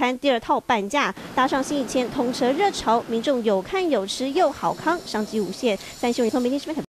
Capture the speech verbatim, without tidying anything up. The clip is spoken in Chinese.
餐第二套半价，搭上新以前通车热潮，民众有看有吃又好康，商机无限。三新闻从明天十分。